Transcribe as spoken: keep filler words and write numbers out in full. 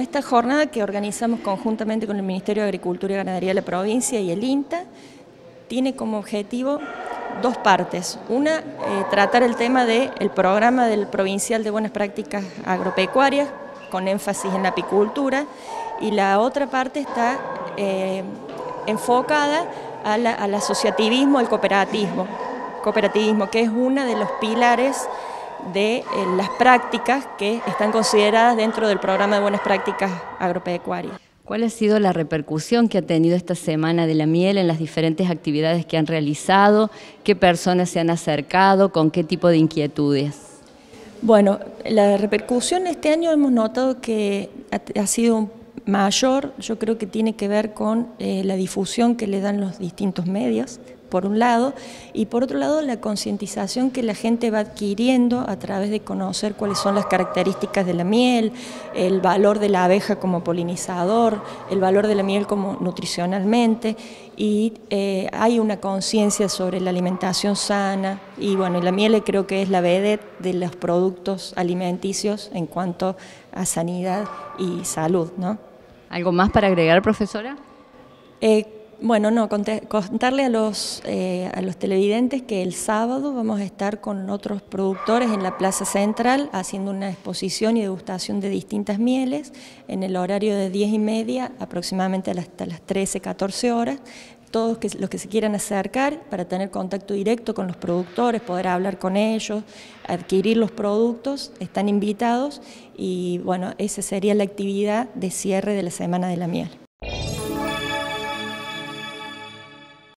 esta jornada que organizamos conjuntamente con el Ministerio de Agricultura y Ganadería de la provincia y el INTA tiene como objetivo dos partes. Una, eh, tratar el tema del programa del Provincial de Buenas Prácticas Agropecuarias, con énfasis en la apicultura, y la otra parte está eh, enfocada a la, al asociativismo, al cooperativismo, cooperativismo, que es uno de los pilares de eh, las prácticas que están consideradas dentro del programa de buenas prácticas agropecuarias. ¿Cuál ha sido la repercusión que ha tenido esta Semana de la Miel en las diferentes actividades que han realizado? ¿Qué personas se han acercado? ¿Con qué tipo de inquietudes? Bueno, la repercusión este año hemos notado que ha, ha sido mayor. Yo creo que tiene que ver con eh, la difusión que le dan los distintos medios, por un lado, y por otro lado la concientización que la gente va adquiriendo a través de conocer cuáles son las características de la miel, el valor de la abeja como polinizador, el valor de la miel como nutricionalmente, y eh, hay una conciencia sobre la alimentación sana, y bueno, la miel creo que es la vedette de los productos alimenticios en cuanto a sanidad y salud, ¿no? ¿Algo más para agregar, profesora? Eh, Bueno, no, contarle a los, eh, a los televidentes que el sábado vamos a estar con otros productores en la Plaza Central haciendo una exposición y degustación de distintas mieles en el horario de diez y media aproximadamente hasta las trece, catorce horas. Todos que, los que se quieran acercar para tener contacto directo con los productores, poder hablar con ellos, adquirir los productos, están invitados y bueno, esa sería la actividad de cierre de la Semana de la Miel.